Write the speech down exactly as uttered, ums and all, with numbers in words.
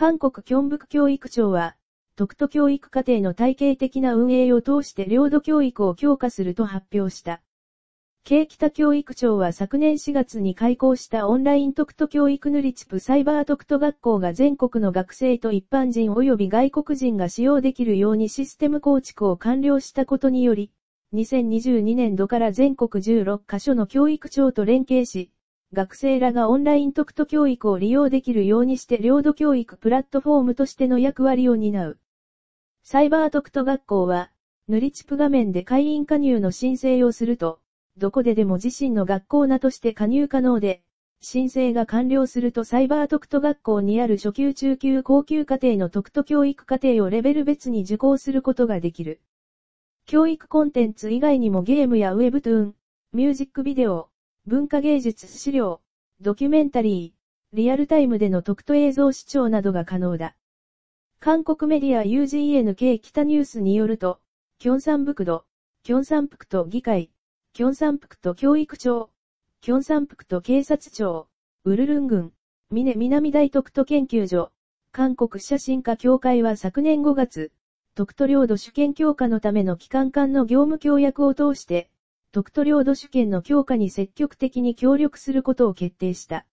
韓国キョンブク教育庁は、徳都教育課程の体系的な運営を通して領土教育を強化すると発表した。京北教育庁は昨年しがつに開校したオンライン徳都教育ヌリチプサイバー徳都学校が全国の学生と一般人及び外国人が使用できるようにシステム構築を完了したことにより、にせんにじゅうにねん度から全国じゅうろっカ所の教育庁と連携し、学生らがオンライン徳都教育を利用できるようにして領土教育プラットフォームとしての役割を担う。サイバー徳都学校は、ヌリチプ画面で会員加入の申請をすると、どこででも自身の学校名として加入可能で、申請が完了するとサイバー徳都学校にある初級中級高級課程の徳都教育課程をレベル別に受講することができる。教育コンテンツ以外にもゲームやウェブトゥーン、ミュージックビデオ、文化芸術資料、ドキュメンタリー、リアルタイムでの徳都映像視聴などが可能だ。韓国メディア ユージーエヌケー 北ニュースによると、キョンサンブクド、キョンサンプクト議会、キョンサンプクト教育庁、キョンサンプクト警察庁、ウルルン郡、ミネ南大徳都研究所、韓国写真家協会は昨年ごがつ、徳都領土主権強化のための機関間の業務協約を通して、徳都領土主権の強化に積極的に協力することを決定した。